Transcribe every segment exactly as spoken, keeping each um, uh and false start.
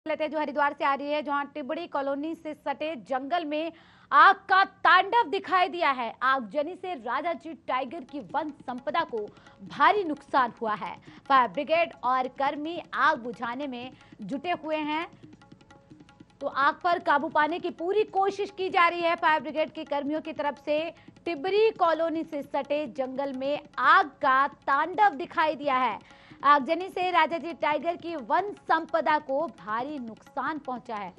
लेते हैं जो हरिद्वार से आ रही है, जहां टिबड़ी कॉलोनी से सटे जंगल में आग का तांडव दिखाई दिया है। आगजनी से राजाजी टाइगर की वन संपदा को भारी नुकसान हुआ है। फायर ब्रिगेड और कर्मी आग बुझाने में जुटे हुए हैं, तो आग पर काबू पाने की पूरी कोशिश की जा रही है फायर ब्रिगेड के कर्मियों की तरफ से। टिबरी कॉलोनी से सटे जंगल में आग का तांडव दिखाई दिया है। आगजनी से राजाजी टाइगर की वन संपदा को भारी नुकसान पहुंचा है।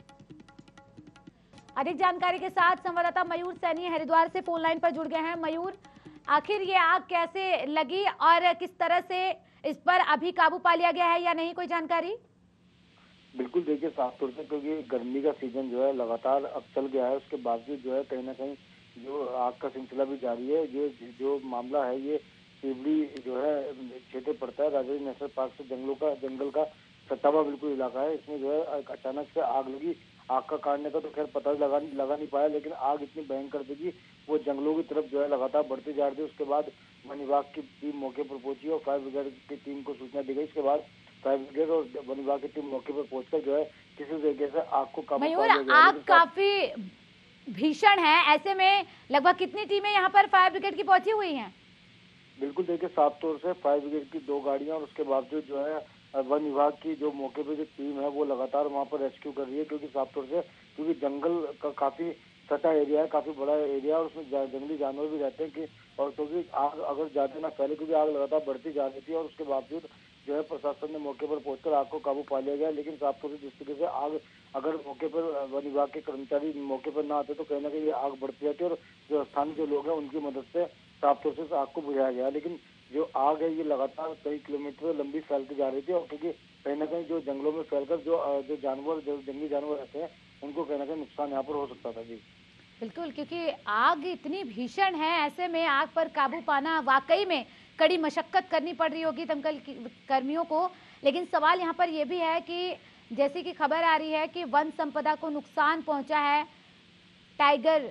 अधिक जानकारी के साथ संवाददाता मयूर सैनी हरिद्वार से फोन लाइन पर जुड़ गए हैं। मयूर, आखिर ये आग कैसे लगी और किस तरह से इस पर अभी काबू पा लिया गया है या नहीं, कोई जानकारी? बिल्कुल, देखिए साफ तौर से क्योंकि गर्मी का सीजन जो है लगातार अब चल गया है, उसके बावजूद जो है कहीं ना कहीं जो आग का सिलसिला भी जारी है। ये जो मामला है ये टिबड़ी जो है क्षेत्र पड़ता है, राजाजी नेशनल पार्क से जंगलों का जंगल का सटा हुआ बिल्कुल इलाका है। इसमें जो है एक अचानक से आग लगी। आग का काटने का तो खैर पता लगा लगा नहीं पाया, लेकिन आग इतनी भयंकर थी कि वो जंगलों की तरफ जो है लगातार बढ़ती जा रही थी। उसके बाद वन विभाग की टीम मौके पर पहुंची और फायर ब्रिगेड की टीम को सूचना दी गई। इसके बाद फायर ब्रिगेड और वन विभाग की टीम मौके पर पहुंचकर जो है किसी तरीके से आग को काबू पा लिया गया। आग काफी भीषण है, ऐसे में लगभग कितनी टीमें यहाँ पर फायर ब्रिगेड की पहुंची हुई हैं? बिल्कुल, देखिए साफ तौर से फायर ब्रिगेड की दो गाड़ियां और उसके बावजूद जो है वन विभाग की जो मौके पे जो टीम है वो लगातार वहां पर रेस्क्यू कर रही है, क्योंकि साफ तौर से क्योंकि जंगल का काफी सटा एरिया है, काफी बड़ा एरिया है और उसमें जंगली जानवर भी रहते हैं कि और क्योंकि आग अगर ज्यादा ना फैले, क्योंकि आग लगातार बढ़ती जा रही थी और उसके बावजूद जो है प्रशासन ने मौके पर पहुंचकर आग को काबू पा लिया गया। लेकिन साफ तौर से जिस तरीके से आग अगर मौके पर वन विभाग के कर्मचारी मौके पर ना आते तो कहीं ना कहीं ये आग बढ़ती जाती और जो स्थानीय जो लोग हैं उनकी मदद से साफ तौर से आग को बुझाया गया। लेकिन जो आग है ये लगातार कई किलोमीटर लंबी फैलती जा रही थी और क्योंकि कहीं ना कहीं जो जंगलों में फैलकर जो जो जानवर जो जंगली जानवर रहते हैं उनको कहीं ना कहीं नुकसान यहाँ पर हो सकता था। जी बिल्कुल, क्योंकि आग इतनी भीषण है, ऐसे में आग पर काबू पाना वाकई में कड़ी मशक्कत करनी पड़ रही होगी दमकल कर्मियों को। लेकिन सवाल यहाँ पर यह भी है कि जैसे कि खबर आ रही है कि वन संपदा को नुकसान पहुंचा है, टाइगर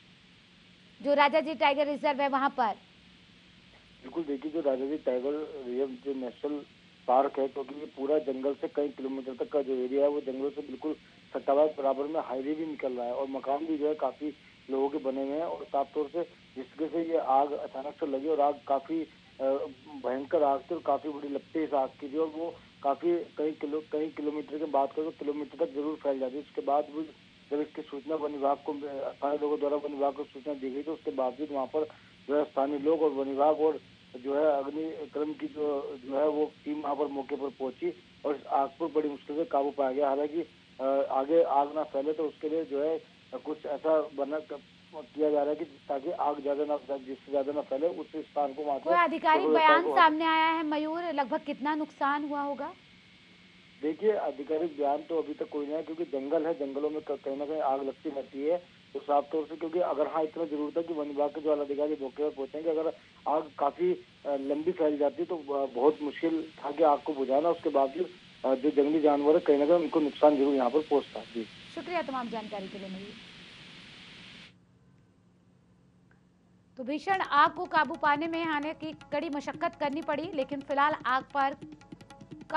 जो राजाजी टाइगर रिजर्व है वहां पर। बिल्कुल, देखिए जो राजाजी टाइगर रिजर्व जो नेशनल पार्क है, क्योंकि ये पूरा जंगल से कई किलोमीटर तक का जो एरिया है वो जंगलों से बिल्कुल सटा हुआ है। बराबर में हाईवे भी निकल रहा है और मकान भी जो है काफी लोगों के बने हुए हैं और साफ तौर से जिस तरह से ये आग अचानक से लगी और आग काफी भयंकर आग थी और काफी बड़ी लपटें इस आग की थी और वो काफी कई किलो कई किलोमीटर की बात करें तो किलोमीटर तक जरूर फैल जाती है। उसके बाद भी जब इसकी सूचना वन विभाग को स्थानीय लोगों द्वारा वन विभाग को सूचना दी गई तो उसके बावजूद वहाँ पर जो है स्थानीय लोग और वन विभाग और जो है अग्निशमन की जो जो है वो टीम वहाँ पर मौके पर पहुंची और इस आग पर बड़ी मुश्किल से काबू पाया गया। हालांकि आगे आग ना फैले तो उसके लिए जो है कुछ ऐसा बना किया जा रहा है कि ताकि आग ज्यादा ना जिससे ज्यादा ना फैले उस स्थान को वहाँ कोई आधिकारिक बयान सामने आया है मयूर, लगभग कितना नुकसान हुआ होगा? देखिए आधिकारिक बयान तो अभी तक कोई नहीं है, क्योंकि जंगल है, जंगलों में कहीं ना कहीं आग लगती रहती है। तो साफ तौर से क्योंकि अगर हाँ इतना जरूरत है कि वन विभाग के जो अधिकारी मौके पर पहुंचेंगे, अगर आग काफी लंबी फैल जाती तो बहुत मुश्किल था कि आग को बुझाना। उसके बावजूद जो जंगली जानवर है कहीं ना कहीं उनको नुकसान जरूर यहाँ पर पहुंचता है। जी शुक्रिया तमाम जानकारी के लिए मयूर। तो भीषण आग को काबू पाने में हालांकि कड़ी मशक्कत करनी पड़ी, लेकिन फिलहाल आग पर